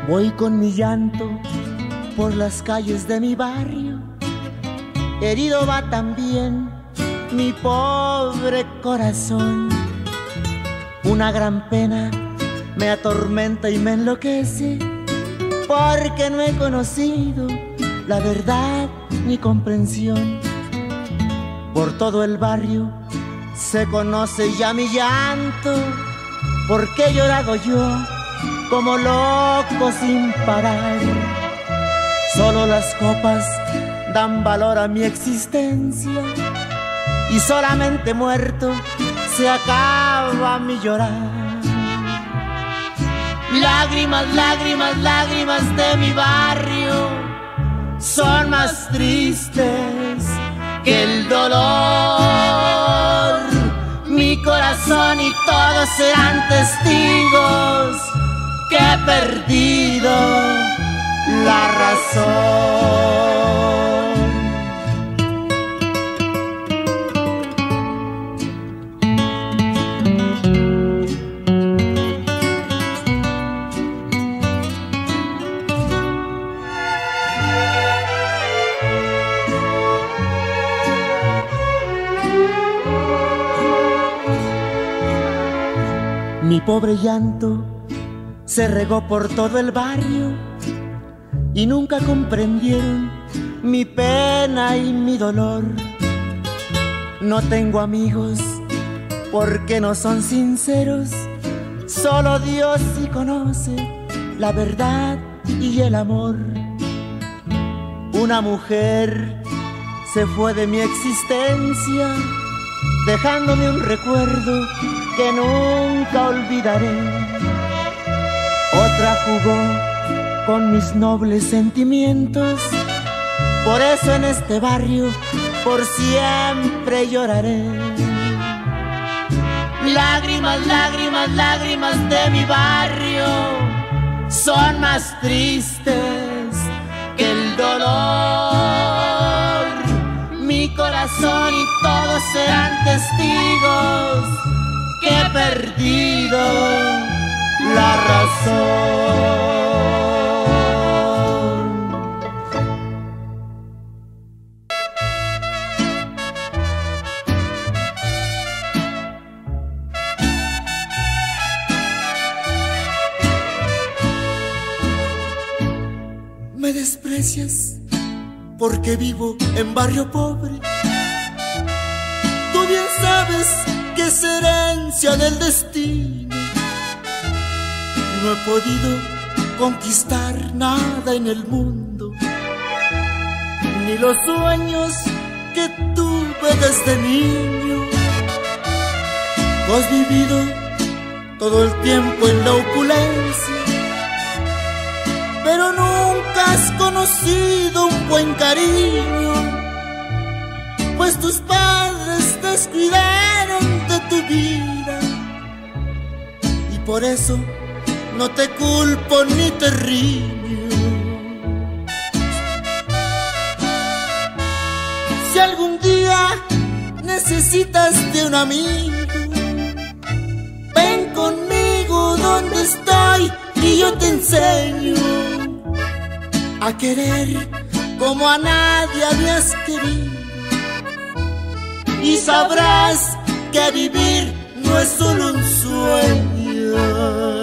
Voy con mi llanto por las calles de mi barrio. Herido va también mi pobre corazón. Una gran pena me atormenta y me enloquece, porque no he conocido la verdad ni comprensión. Por todo el barrio se conoce ya mi llanto, porque he llorado yo como loco sin parar. Solo las copas dan valor a mi existencia, y solamente muerto se acaba mi llorar. Lágrimas, lágrimas, lágrimas de mi barrio son más tristes que el dolor. Mi corazón y todos serán testigos que he perdido la razón. Mi pobre llanto se regó por todo el barrio, y nunca comprendieron mi pena y mi dolor. No tengo amigos porque no son sinceros, solo Dios sí conoce la verdad y el amor. Una mujer se fue de mi existencia, dejándome un recuerdo que nunca olvidaré. Otra jugó con mis nobles sentimientos, por eso en este barrio por siempre lloraré. Lágrimas, lágrimas, lágrimas de mi barrio son más tristes que el dolor. Mi corazón y todos serán testigos que he perdido la razón. Me desprecias porque vivo en barrio pobre. Tú bien sabes que es herencia del destino. No he podido conquistar nada en el mundo, ni los sueños que tuve desde niño. Tú has vivido todo el tiempo en la opulencia, pero nunca has conocido un buen cariño, pues tus padres descuidaron de tu vida, y por eso no te culpo ni te riño. Si algún día necesitas de un amigo, ven conmigo donde estoy y yo te enseño a querer como a nadie habías querido, y sabrás que vivir no es solo un sueño.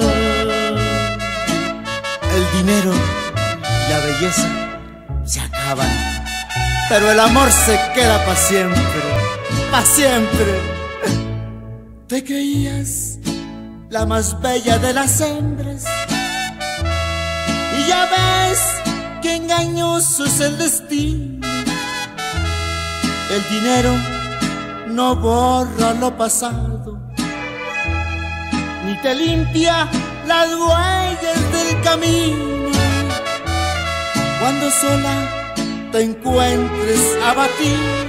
El dinero y la belleza se acaban, pero el amor se queda para siempre, para siempre. Te creías la más bella de las hembras, y ya ves que engañoso es el destino. El dinero no borra lo pasado, ni te limpia las huellas del camino. Cuando sola te encuentres abatida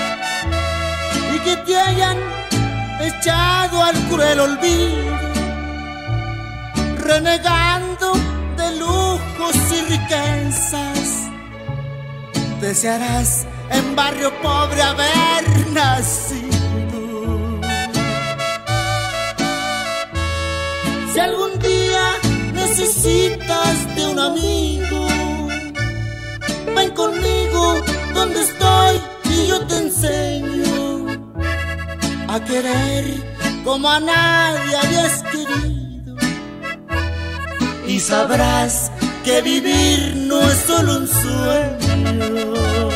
y que te hayan echado al cruel olvido, renegando de lujos y riquezas, desearás en barrio pobre haber nacido. Si algún día necesitas de a querer como a nadie habías querido, y sabrás que vivir no es solo un sueño.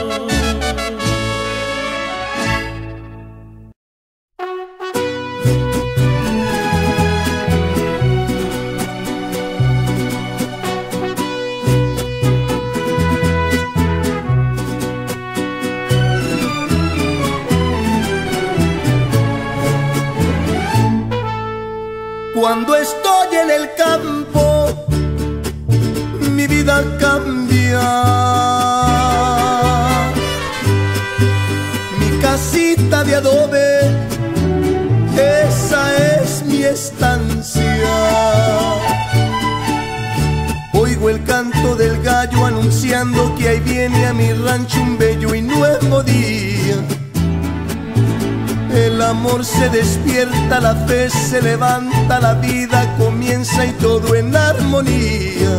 Cuando estoy en el campo, mi vida cambia. Mi casita de adobe, esa es mi estancia. Oigo el canto del gallo anunciando que ahí viene a mi rancho un bello y nuevo día. El amor se despierta, la fe se levanta, la vida comienza y todo en armonía.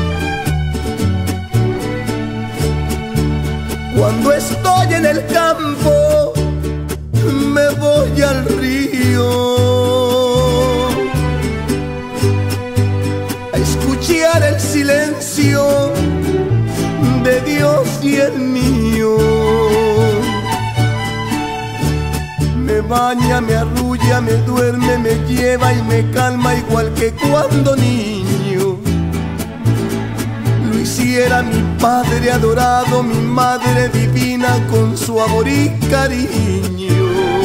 Cuando estoy en el campo, me voy al río a escuchar el silencio de Dios y el mío. Me baña, me arrulla, me duerme, me lleva y me calma igual que cuando niño lo hiciera mi padre adorado, mi madre divina con su amor y cariño.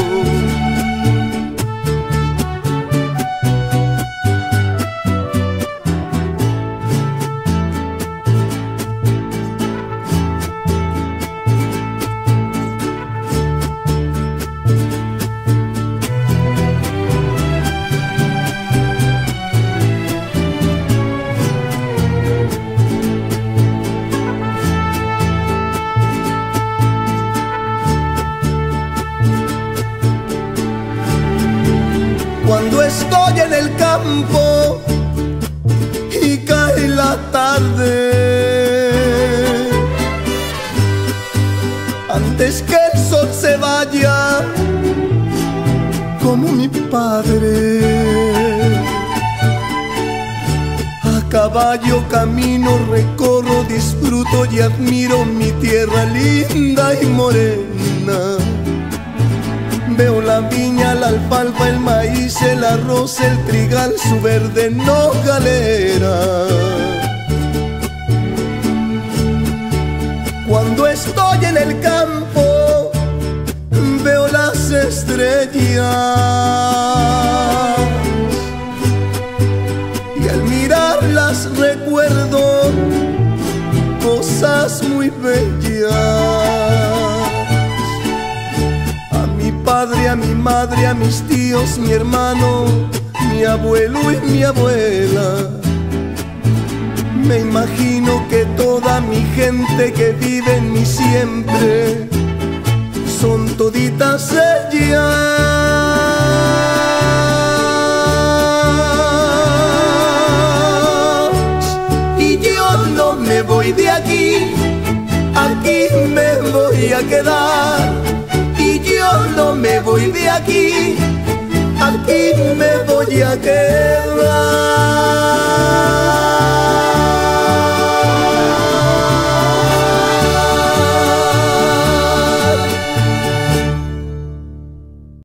Cuando estoy en el campo y cae la tarde, antes que el sol se vaya, como mi padre, a caballo camino, recorro, disfruto y admiro mi tierra linda y morena. Veo la viña, la alfalfa, el maíz, el arroz, el trigal, su verde nogalera. Cuando estoy en el campo, veo las estrellas y al mirarlas recuerdo cosas muy bellas. Padre, a mi madre, a mis tíos, mi hermano, mi abuelo y mi abuela. Me imagino que toda mi gente que vive en mí siempre son toditas ellas. Y yo no me voy de aquí, aquí me voy a quedar. Yo no me voy de aquí, aquí me voy a quedar.